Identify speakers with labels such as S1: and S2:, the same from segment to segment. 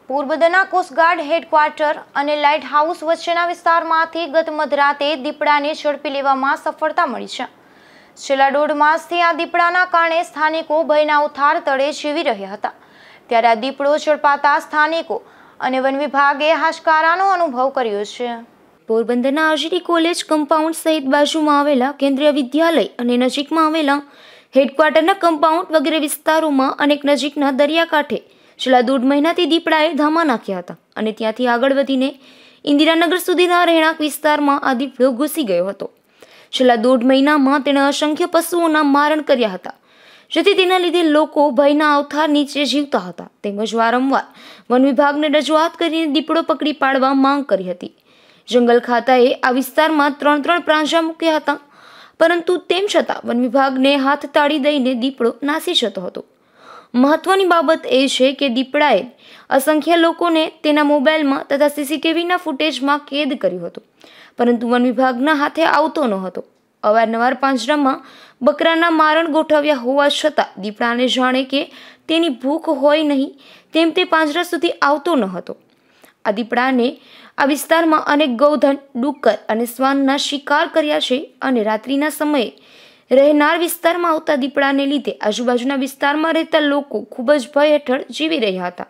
S1: પોરબંદરના coast guard headquarter અને lighthouse વચ્ચેના વિસ્તારમાંથી ગત મધરાતે દીપડાને ઝડપી લેવામાં સફળતા મળી છે। છેલ્લા 1.5 માસથી આ દીપડાના કારણે સ્થાનિકો ભયના ઉથાર તળે જીવી રહ્યા હતા, ત્યારે આ દીપડો ઝડપાતા સ્થાનિકો અને વન વિભાગે હાશકારાનો અનુભવ કર્યો છે। પોરબંદરના આરજીટી કોલેજ કમ્પાઉન્ડ સહિત બાજુમાં આવેલા કેન્દ્રીય વિદ્યાલય અને નજીકમાં આવેલા હેડક્વાર્ટરના કમ્પાઉન્ડ વગેરે વિસ્તારોમાં અનેક નજીકના દરિયાકાંઠે છેલ્લા 1.5 મહિનાથી દીપડાએ ધામા નાખ્યા હતા અને ત્યાંથી આગળ વધીને ઇન્દિરાનગર સુધીના રહેણાંક વિસ્તારમાં આ દીપડો ઘૂસી ગયો હતો। છેલ્લા 1.5 મહિનામાં તેણે અસંખ્ય પશુઓના મારણ કર્યા હતા, જેથી તેના લીધે લોકો ભયના અવતાર નીચે જીવતા હતા, તેમજ વારંવાર વન વિભાગને રજૂઆત કરીને દીપડો પકડી પાડવા માંગ કરી હતી। જંગલ ખાતાએ આ વિસ્તારમાં 3 પ્રાંજા મૂક્યા હતા, પરંતુ તેમ છતાં વન વિભાગને હાથ તાળી દઈને દીપડો નાસી જતો હતો। મહત્વની બાબત એ છે કે દીપડાએ અસંખ્ય લોકોને તેના મોબાઈલમાં તથા સીસીટીવીના ફૂટેજમાં કેદ કર્યું હતું, પરંતુ વન વિભાગના હાથે આવતો ન હતો। અવારનવાર પાંજરામાં બકરાના મારણ ગોઠવ્યા હોવા છતાં દીપડાને જાણે કે તેની ભૂખ હોય નહીં તેમ તે પાંજરા સુધી આવતો ન હતો। આ દીપડાને આ વિસ્તારમાં અનેક ગૌધન, ડુક્કર અને શ્વાનના શિકાર કર્યા છે અને રાત્રિના સમયે રહેનાર વિસ્તારમાં આવતા દીપડાને લીધે આજુબાજુના વિસ્તારમાં રહેતા લોકો ખૂબ જ ભય હેઠળ જીવી રહ્યા હતા।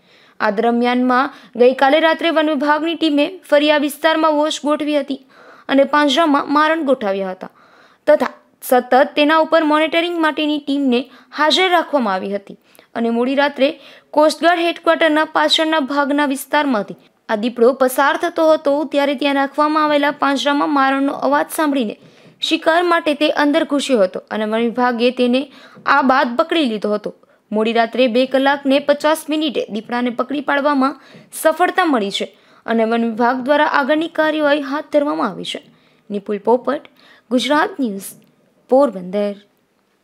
S1: આ દરમિયાનમાં ગઈકાલે રાત્રે વન વિભાગની ટીમે ફરી આ વિસ્તારમાં વોચ ગોઠવી હતી અને પાંજરામાં મારણ ગોઠવ્યા હતા તથા સતત તેના ઉપર મોનિટરિંગ માટેની ટીમને હાજર રાખવામાં આવી હતી અને મોડી રાત્રે કોસ્ટગાર્ડ હેડક્વાર્ટરના પાછળના ભાગના વિસ્તારમાંથી આ દીપડો પસાર થતો હતો, ત્યારે ત્યાં રાખવામાં આવેલા પાંજરામાં મારણનો અવાજ સાંભળીને શિકાર માટે તે અંદર ઘૂસ્યો હતો અને વન વિભાગે તેને આ બાદ પકડી લીધો હતો। મોડી રાત્રે 2 કલાક ને 50 મિનિટે દીપડાને પકડી પાડવામાં સફળતા મળી છે અને વન વિભાગ દ્વારા આગળની કાર્યવાહી હાથ ધરવામાં આવી છે। નિપુલ પોપટ, ગુજરાત ન્યૂઝ, પોરબંદર।